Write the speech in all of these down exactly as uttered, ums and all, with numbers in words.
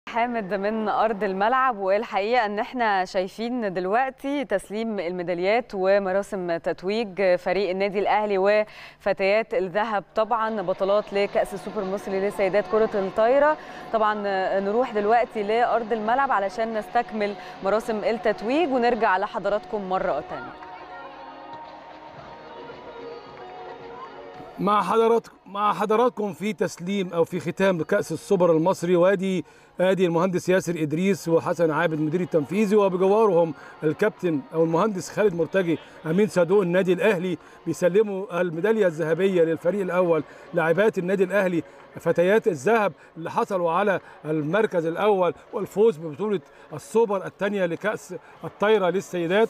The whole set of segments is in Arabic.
حامد من أرض الملعب، والحقيقة أن احنا شايفين دلوقتي تسليم الميداليات ومراسم تتويج فريق النادي الأهلي وفتيات الذهب، طبعا بطلات لكأس السوبر المصري لسيدات كرة الطايرة. طبعا نروح دلوقتي لأرض الملعب علشان نستكمل مراسم التتويج ونرجع لحضراتكم مرة تانية. مع حضراتكم مع حضراتكم في تسليم او في ختام كأس السوبر المصري، وادي ادي المهندس ياسر ادريس وحسن عابد المدير التنفيذي، وبجوارهم الكابتن او المهندس خالد مرتجي امين صندوق النادي الاهلي، بيسلموا الميداليه الذهبيه للفريق الاول لاعبات النادي الاهلي فتيات الذهب اللي حصلوا على المركز الاول والفوز ببطوله السوبر الثانيه لكأس الطايره للسيدات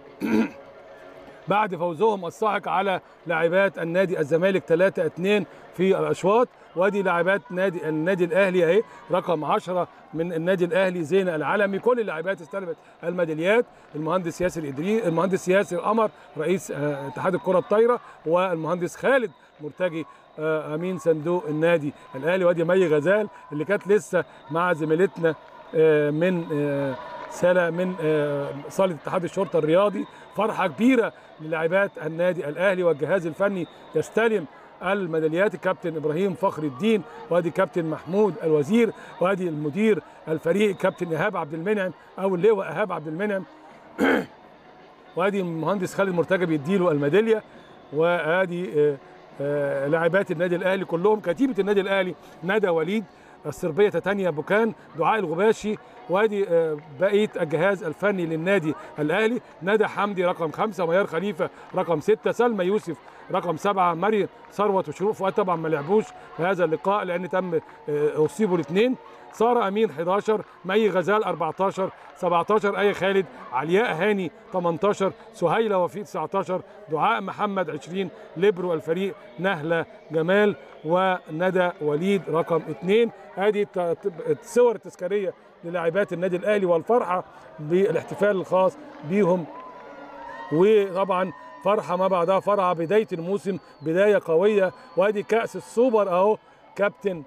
بعد فوزهم الساحق على لاعبات النادي الزمالك ثلاثة اثنين في الاشواط. وادي لاعبات نادي النادي الاهلي اهي رقم عشرة من النادي الاهلي زينة العلمي، كل اللاعبات استلمت الميداليات. المهندس ياسر ادريس المهندس ياسر قمر رئيس اتحاد الكره الطايره، والمهندس خالد مرتجي امين صندوق النادي الاهلي. وادي مي غزال اللي كانت لسه مع زميلتنا من سنه من صاله اتحاد الشرطه الرياضي. فرحه كبيره للاعبات النادي الاهلي، والجهاز الفني يستلم الميداليات الكابتن ابراهيم فخر الدين، وادي كابتن محمود الوزير، وادي المدير الفريق كابتن ايهاب عبد المنعم او اللواء ايهاب عبد المنعم وادي المهندس خالد مرتجي بيديله الميداليه. وادي لاعبات النادي الاهلي كلهم، كتيبه النادي الاهلي ندى وليد، الصربيه تانيا بوكان، دعاء الغباشي، وادي بقيه الجهاز الفني للنادي الاهلي، ندى حمدي رقم خمسه، ميار خليفه رقم سته، سلمى يوسف رقم سبعه، مريم ثروت وشروق فؤاد طبعا ما لعبوش في هذا اللقاء لان تم اصيبوا الاثنين، ساره امين حداشر، مي غزال اربعتاشر، سبعتاشر اي خالد، علياء هاني تمنتاشر، سهيله وفيق تسعتاشر، دعاء محمد عشرين، ليبرو الفريق نهله جمال، وندى وليد رقم اثنين. هذه الصور التذكاريه للاعبات النادي الاهلي والفرحه بالاحتفال الخاص بيهم. وطبعا فرحه ما بعدها فرحه، بدايه الموسم بدايه قويه. وادي كأس السوبر اهو، كابتن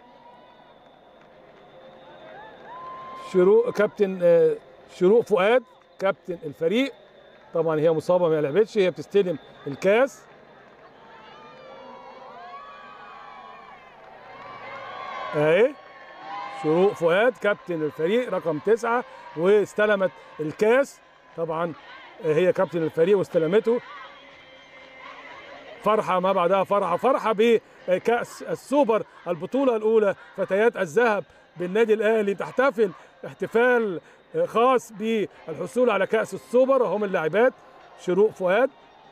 شروق كابتن شروق فؤاد كابتن الفريق، طبعا هي مصابه ما لعبتش، هي بتستلم الكاس اهي. شروق فؤاد كابتن الفريق رقم تسعة واستلمت الكاس، طبعا هي كابتن الفريق واستلمته. فرحه ما بعدها فرحه، فرحه بكأس السوبر البطوله الاولى فتيات الذهب بالنادي الاهلي، تحتفل احتفال خاص بالحصول على كأس السوبر. هم اللاعبات شروق فؤاد،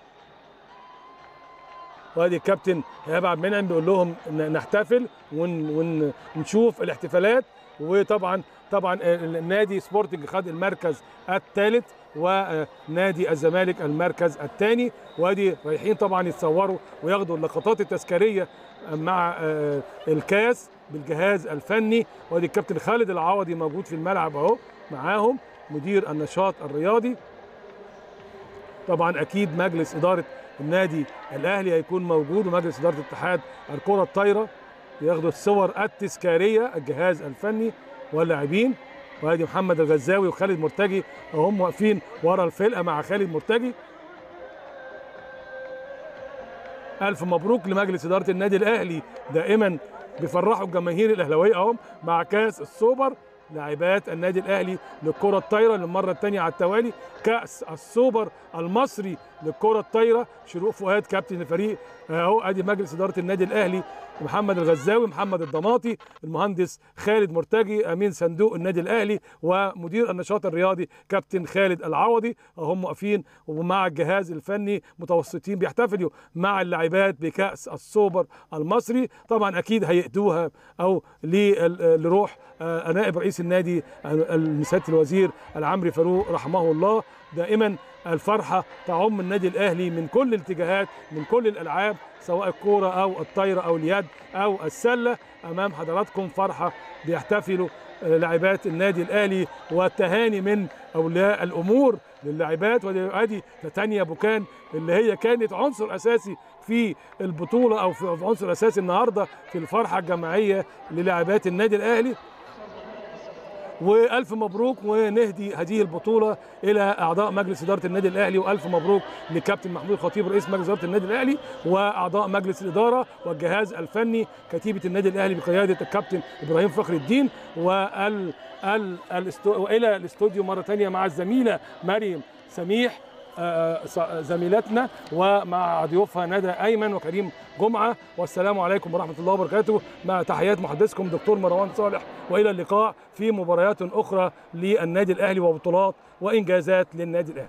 وادي الكابتن ايهاب عبد المنعم بيقول لهم نحتفل ونشوف الاحتفالات. وطبعا طبعا النادي سبورتنج خد المركز الثالث ونادي الزمالك المركز الثاني، وادي رايحين طبعا يتصوروا وياخدوا اللقطات التذكاريه مع الكاس بالجهاز الفني. وادي الكابتن خالد العوضي موجود في الملعب اهو معاهم مدير النشاط الرياضي. طبعا اكيد مجلس اداره النادي الاهلي هيكون موجود، ومجلس اداره اتحاد الكره الطايره ياخدوا الصور التذكاريه الجهاز الفني واللاعبين. وادي محمد الغزاوي وخالد مرتجي وهم واقفين ورا الفرقه مع خالد مرتجي. الف مبروك لمجلس اداره النادي الاهلي، دائما بيفرحوا الجماهير الاهلاويه اهم مع كاس السوبر. لاعبات النادي الاهلي للكره الطايره للمره الثانيه على التوالي، كاس السوبر المصري للكره الطايره. شروق فؤاد كابتن الفريق اهو، ادي مجلس اداره النادي الاهلي، محمد الغزاوي، محمد الضماطي، المهندس خالد مرتجي امين صندوق النادي الاهلي، ومدير النشاط الرياضي كابتن خالد العوضي، هم واقفين ومع الجهاز الفني متوسطين بيحتفلوا مع اللاعبات بكاس السوبر المصري. طبعا اكيد هيأدوها او لروح نائب رئيس النادي سياده الوزير العمري فاروق رحمه الله. دائما الفرحه تعم النادي الاهلي من كل الاتجاهات، من كل الالعاب، سواء الكوره او الطايره او اليد او السله. امام حضراتكم فرحه بيحتفلوا لاعبات النادي الاهلي، والتهاني من اولياء الامور للاعبات. وادي تانيا بوكان اللي هي كانت عنصر اساسي في البطوله او في عنصر اساسي النهارده في الفرحه الجماعيه للاعبات النادي الاهلي. والف مبروك، ونهدي هذه البطوله الى اعضاء مجلس اداره النادي الاهلي، والف مبروك للكابتن محمود الخطيب رئيس مجلس اداره النادي الاهلي واعضاء مجلس الاداره والجهاز الفني كتيبه النادي الاهلي بقياده الكابتن ابراهيم فخر الدين، وال ال والى الاستوديو مره ثانيه مع الزميله مريم سميح زميلتنا ومع ضيوفها ندى ايمن وكريم جمعه، والسلام عليكم ورحمه الله وبركاته، مع تحيات محدثكم دكتور مروان صالح، والى اللقاء في مباريات اخرى للنادي الاهلي وبطولات وانجازات للنادي الاهلي.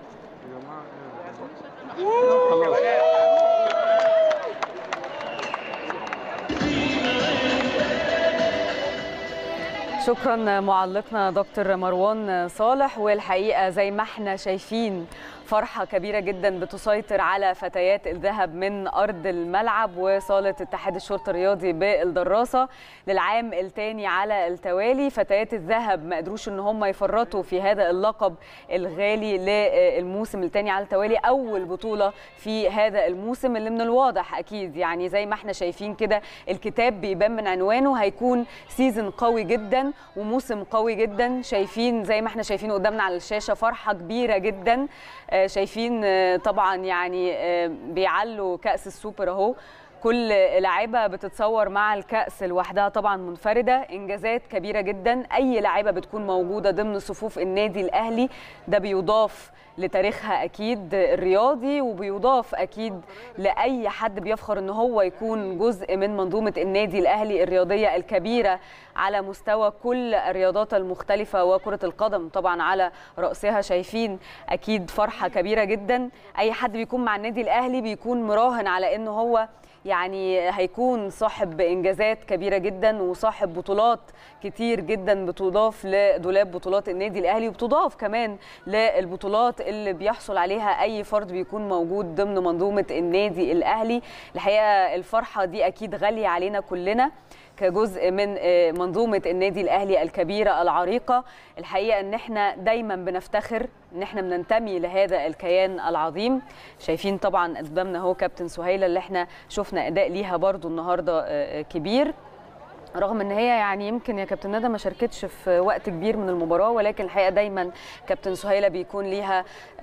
شكرا معلقنا دكتور مروان صالح. والحقيقه زي ما احنا شايفين فرحة كبيرة جدا بتسيطر على فتيات الذهب من أرض الملعب وصالة اتحاد الشرطة الرياضي بالدراسة للعام الثاني على التوالي. فتيات الذهب ما قدروش ان هم يفرطوا في هذا اللقب الغالي للموسم الثاني على التوالي، أول بطولة في هذا الموسم اللي من الواضح أكيد يعني زي ما احنا شايفين كده الكتاب بيبان من عنوانه هيكون سيزن قوي جدا وموسم قوي جدا. شايفين زي ما احنا شايفين قدامنا على الشاشة فرحة كبيرة جدا. شايفين طبعا يعني بيعلوا كأس السوبر اهو، كل لاعيبه بتتصور مع الكأس لوحدها طبعا منفرده، انجازات كبيره جدا. اي لاعيبه بتكون موجوده ضمن صفوف النادي الاهلي ده بيضاف لتاريخها اكيد الرياضي، وبيضاف اكيد لاي حد بيفخر ان هو يكون جزء من منظومه النادي الاهلي الرياضيه الكبيره على مستوى كل الرياضات المختلفه وكره القدم طبعا على راسها. شايفين اكيد فرحه كبيره جدا. اي حد بيكون مع النادي الاهلي بيكون مراهن على انه هو يعني هيكون صاحب انجازات كبيره جدا وصاحب بطولات كتير جدا بتضاف لدولاب بطولات النادي الاهلي، وبتضاف كمان للبطولات اللي بيحصل عليها اي فرد بيكون موجود ضمن منظومه النادي الاهلي. الحقيقه الفرحه دي اكيد غاليه علينا كلنا كجزء من منظومه النادي الاهلي الكبيره العريقه. الحقيقه ان احنا دايما بنفتخر ان احنا بننتمي لهذا الكيان العظيم. شايفين طبعا قدامنا اهو كابتن سهيله اللي احنا شفنا اداء ليها برضو النهارده كبير، رغم ان هي يعني يمكن يا كابتن ندى ما شاركتش في وقت كبير من المباراه، ولكن الحقيقه دايما كابتن سهيله بيكون ليها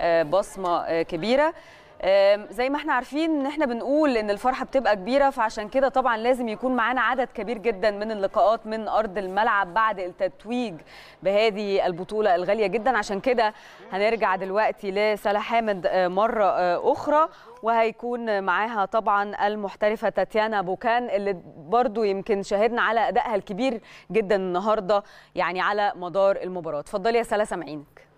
بصمه كبيره. زي ما احنا عارفين ان احنا بنقول ان الفرحه بتبقى كبيره، فعشان كده طبعا لازم يكون معانا عدد كبير جدا من اللقاءات من ارض الملعب بعد التتويج بهذه البطوله الغاليه جدا. عشان كده هنرجع دلوقتي لسلا حامد مره اخرى، وهيكون معاها طبعا المحترفه تاتيانا بوكان اللي برضو يمكن شاهدنا على ادائها الكبير جدا النهارده يعني على مدار المباراه. اتفضلي يا سلا سامعينك.